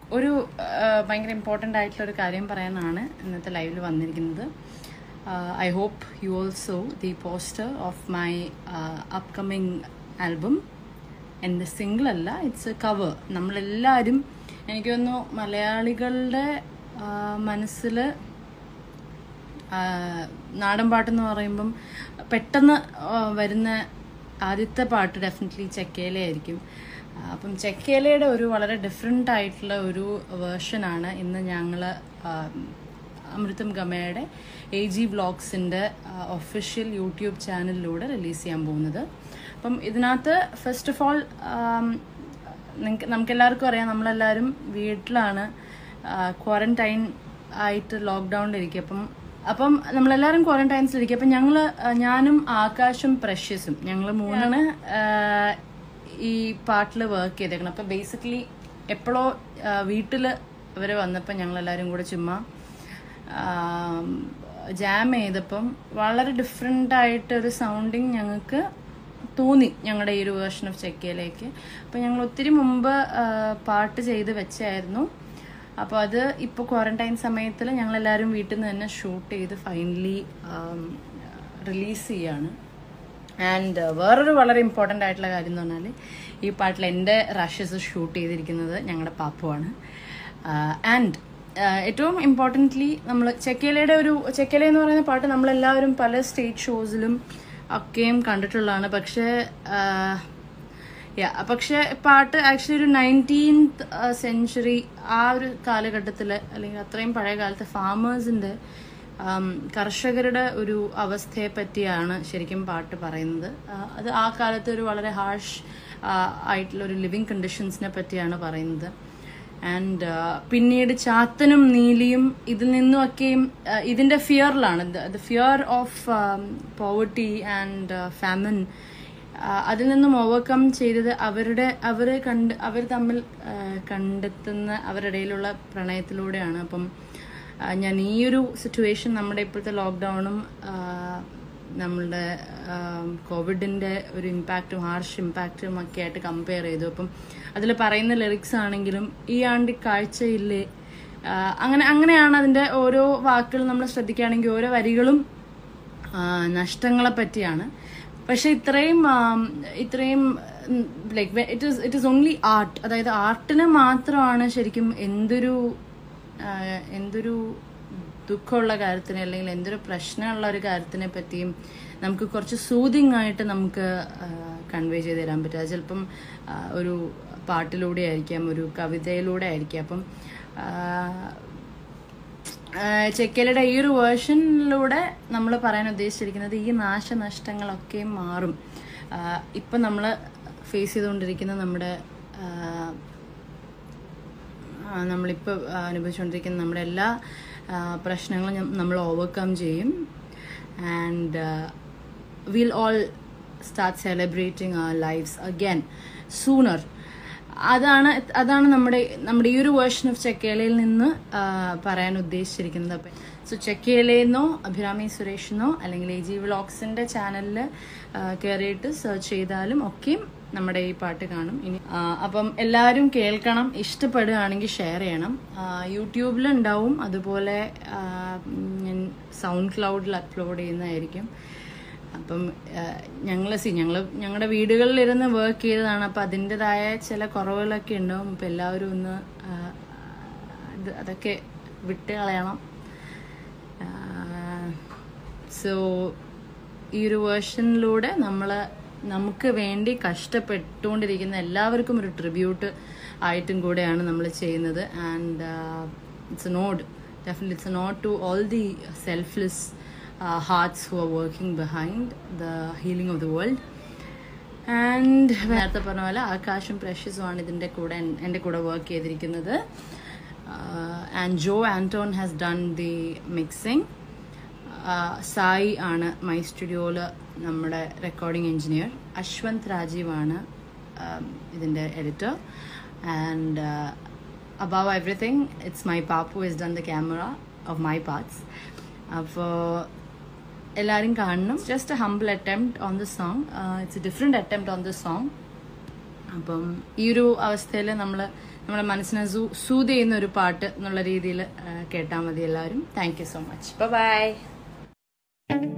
ഒരു ഭയങ്കര ഇമ്പോർട്ടൻ്റ് ആയിട്ടുള്ള ഒരു കാര്യം പറയാനാണ് ഇന്നത്തെ ലൈവിൽ വന്നിരിക്കുന്നത്. I hope you all saw the poster of my upcoming album. എൻ്റെ സിംഗിൾ അല്ല, ഇറ്റ്സ് എ കവർ. നമ്മളെല്ലാവരും എനിക്ക് തോന്നുന്നു മലയാളികളുടെ മനസ്സിൽ നാടൻ പാട്ടെന്ന് പറയുമ്പം പെട്ടെന്ന് വരുന്ന ആദ്യത്തെ പാട്ട് ഡെഫിനറ്റ്ലി ചെക്കേല ആയിരിക്കും. അപ്പം ചെക്കേലയുടെ ഒരു വളരെ ഡിഫറെൻ്റ് ആയിട്ടുള്ള ഒരു വേർഷനാണ് ഇന്ന് ഞങ്ങൾ അമൃതം ഗമയുടെ AG വ്ളോഗ്സിൻ്റെ ഒഫീഷ്യൽ യൂട്യൂബ് ചാനലിലൂടെ റിലീസ് ചെയ്യാൻ പോകുന്നത്. അപ്പം ഇതിനകത്ത് ഫസ്റ്റ് ഓഫ് ഓൾ നമുക്കെല്ലാവർക്കും അറിയാം, നമ്മളെല്ലാവരും വീട്ടിലാണ്, ക്വാറന്റൈൻ ആയിട്ട് ലോക്ക്ഡൗണിലിരിക്കും. അപ്പം നമ്മളെല്ലാവരും ക്വാറന്റൈൻസിലിരിക്കും. അപ്പം ഞാനും ആകാശും പ്രഷ്യസും ഞങ്ങൾ മൂന്നാണ് ഈ പാട്ടിൽ വർക്ക് ചെയ്തേക്കണം. അപ്പം ബേസിക്കലി എപ്പോഴോ വീട്ടിൽ അവർ വന്നപ്പോൾ ഞങ്ങളെല്ലാവരും കൂടെ ചുമ്മാ ജാം ചെയ്തപ്പം വളരെ ഡിഫറെൻ്റ് ആയിട്ടൊരു സൗണ്ടിങ് ഞങ്ങൾക്ക് തോന്നി ഞങ്ങളുടെ ഈ ഒരു വേർഷൻ ഓഫ് ചെക്കയിലേക്ക്. അപ്പം ഞങ്ങൾ ഒത്തിരി മുമ്പ് പാട്ട് ചെയ്ത് വെച്ചായിരുന്നു. അപ്പോൾ അത് ഇപ്പോൾ ക്വാറന്റൈൻ സമയത്തിൽ ഞങ്ങളെല്ലാവരും വീട്ടിൽ നിന്ന് തന്നെ ഷൂട്ട് ചെയ്ത് ഫൈനലി റിലീസ് ചെയ്യാണ്. ആൻഡ് വേറൊരു വളരെ ഇമ്പോർട്ടൻ്റ് ആയിട്ടുള്ള കാര്യം എന്ന് പറഞ്ഞാൽ ഈ പാട്ടിൽ എൻ്റെ റഷസ് ഷൂട്ട് ചെയ്തിരിക്കുന്നത് ഞങ്ങളുടെ പാപ്പുവാണ്. ആൻഡ് ഏറ്റവും ഇമ്പോർട്ടൻ്റ്ലി നമ്മൾ ചെക്കേല എന്ന് പറയുന്ന പാട്ട് നമ്മളെല്ലാവരും പല സ്റ്റേജ് ഷോസിലും ഒക്കെയും കണ്ടിട്ടുള്ളതാണ്. പക്ഷേ പാട്ട് ആക്ച്വലി ഒരു 19th സെഞ്ച്വറി ആ ഒരു കാലഘട്ടത്തിൽ, അല്ലെങ്കിൽ അത്രയും പഴയ കാലത്തെ ഫാമേഴ്സിൻ്റെ കർഷകരുടെ ഒരു അവസ്ഥയെ പറ്റിയാണ് ശരിക്കും പാട്ട് പറയുന്നത്. അത് ആ കാലത്ത് ഒരു വളരെ ഹാർഷ് ആയിട്ടുള്ള ഒരു ലിവിങ് കണ്ടീഷൻസിനെ പറ്റിയാണ് പറയുന്നത്. ആൻഡ് പിന്നീട് ചാത്തനും നീലിയും ഇതിൽ നിന്നുമൊക്കെയും ഇതിൻ്റെ ഫിയറിലാണ്, the fear of poverty and famine, അതിൽ നിന്നും ഓവർകം ചെയ്തത് അവർ തമ്മിൽ കണ്ടെത്തുന്ന അവരുടെ ഇടയിലുള്ള പ്രണയത്തിലൂടെയാണ്. അപ്പം ഞാൻ ഈ ഒരു സിറ്റുവേഷൻ നമ്മുടെ ഇപ്പോഴത്തെ ലോക്ക്ഡൗണും നമ്മളുടെ കോവിഡിൻ്റെ ഒരു ഇമ്പാക്റ്റും ഹാർഷ് ഇമ്പാക്റ്റും ഒക്കെ ആയിട്ട് കമ്പയർ ചെയ്തു. അപ്പം അതിൽ പറയുന്ന ലിറിക്സ് ആണെങ്കിലും ഈ ആണ്ടി കാഴ്ചയില്ലേ, അങ്ങനെയാണ് അതിൻ്റെ ഓരോ വാക്കുകൾ നമ്മൾ ശ്രദ്ധിക്കുകയാണെങ്കിൽ ഓരോ വരികളും നഷ്ടങ്ങളെ പറ്റിയാണ്. പക്ഷെ ഇത്രയും like it is only art, അതായത് ആർട്ടിന് മാത്രമാണ് ശരിക്കും എന്തൊരു ദുഃഖമുള്ള കാര്യത്തിന് അല്ലെങ്കിൽ എന്തൊരു പ്രശ്നമുള്ള ഒരു കാര്യത്തിനെ പറ്റിയും നമുക്ക് കുറച്ച് സൂതിങ് ആയിട്ട് നമുക്ക് കൺവേ ചെയ്ത് തരാൻ പറ്റും. അത് ചിലപ്പം ഒരു പാട്ടിലൂടെ ആയിരിക്കാം, ഒരു കവിതയിലൂടെ ആയിരിക്കാം. അപ്പം ചെക്കേലയുടെ ഈ ഒരു വേർഷനിലൂടെ നമ്മൾ പറയാൻ ഉദ്ദേശിച്ചിരിക്കുന്നത് ഈ നാശനഷ്ടങ്ങളൊക്കെയും മാറും. ഇപ്പം നമ്മൾ ഫേസ് ചെയ്തുകൊണ്ടിരിക്കുന്ന നമ്മളിപ്പോൾ അനുഭവിച്ചുകൊണ്ടിരിക്കുന്ന നമ്മുടെ എല്ലാ പ്രശ്നങ്ങളും നമ്മൾ ഓവർകം ചെയ്യും. And will all start celebrating our lives again sooner. അതാണ് നമ്മുടെ ഈ ഒരു വേർഷൻ ഓഫ് ചെക്കേലയിൽ നിന്ന് പറയാൻ ഉദ്ദേശിച്ചിരിക്കുന്നത്. അപ്പം സോ ചെക്കേലയെന്നോ അഭിരാമി സുരേഷെന്നോ അല്ലെങ്കിൽ AG വ്ളോഗ്സിൻ്റെ ചാനലിൽ കയറിയിട്ട് സെർച്ച് ചെയ്താലും ഒക്കെയും നമ്മുടെ ഈ പാട്ട് കാണും. ഇനി അപ്പം എല്ലാവരും കേൾക്കണം, ഇഷ്ടപ്പെടുകയാണെങ്കിൽ ഷെയർ ചെയ്യണം. യൂട്യൂബിലുണ്ടാവും, അതുപോലെ ഞാൻ സൗണ്ട് ക്ലൗഡിൽ അപ്ലോഡ് ചെയ്യുന്നതായിരിക്കും. അപ്പം ഞങ്ങളുടെ വീടുകളിലിരുന്ന് വർക്ക് ചെയ്തതാണ്. അപ്പം അതിൻ്റെതായ ചില കുറവുകളൊക്കെ ഉണ്ടാവും. അപ്പം എല്ലാവരും ഒന്ന് അതൊക്കെ വിട്ട് കളയണം. സോ ഈ ഒരു വേർഷനിലൂടെ നമുക്ക് വേണ്ടി കഷ്ടപ്പെട്ടുകൊണ്ടിരിക്കുന്ന എല്ലാവർക്കും ഒരു ട്രിബ്യൂട്ട് ആയിട്ടും കൂടെയാണ് നമ്മൾ ചെയ്യുന്നത്. And it's a nod to all the selfless hearts who are working behind the healing of the world. And നേരത്തെ പറഞ്ഞ പോലെ ആകാശും പ്രഷ്യസുമാണ് എൻ്റെ കൂടെ വർക്ക് ചെയ്തിരിക്കുന്നത്. And Jo Anton has done the mixing. Sai ആണ് മൈ സ്റ്റുഡിയോയിൽ നമ്മുടെ റെക്കോർഡിംഗ് എഞ്ചിനീയർ. അശ്വന്ത് രാജീവാണ് ഇതിൻ്റെ editor. And above everything, it's my papu who has done the camera of my parts. അപ്പോൾ എല്ലാവരും കാണണം. Just a humble attempt on the song. It's a different attempt on the song. അപ്പം ഈ ഒരു അവസ്ഥയിൽ നമ്മൾ നമ്മുടെ മനസ്സിനെ സൂത് ചെയ്യുന്ന ഒരു പാട്ട് എന്നുള്ള രീതിയിൽ കേട്ടാൽ മതി എല്ലാവരും. Thank you so much. By.